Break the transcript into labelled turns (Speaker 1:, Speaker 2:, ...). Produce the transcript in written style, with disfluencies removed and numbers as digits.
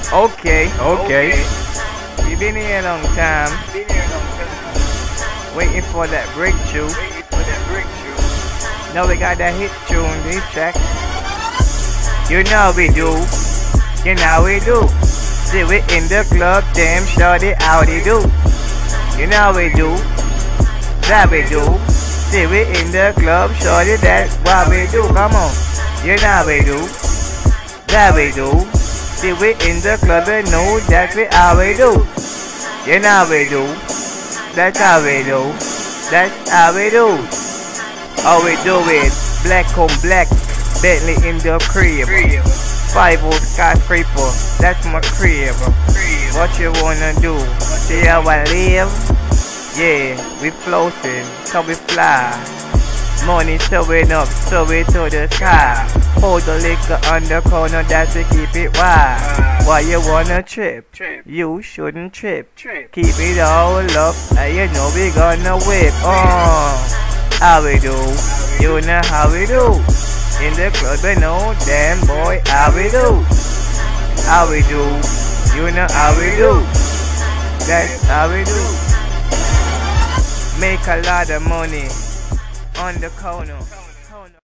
Speaker 1: Okay. We been here a long time, waiting for that breakthrough. Now we got that hit tune, this track. You know we do. You know we do. See we in the club, damn shorty, how they do. You know we do. That we do. See we in the club, shorty, that's what we do. Come on. You know we do. That we do. See we in the club and know that we how we do. You know we do. That's how we do. That's how we do. How we do it. Black on black. Bentley in the crib. 5-0 skyscraper. That's my crib. What you wanna do? See how I live? Yeah, we floating, so we fly. Money showing up, so we to the sky. Hold the liquor on the corner, that's to keep it wide. Why you wanna trip? You shouldn't trip. Keep it all up, and you know we gonna whip. How we do? You know how we do. In the club, you know, damn boy, how we do? How we do? You know how we do. That's how we do. Make a lot of money on the corner.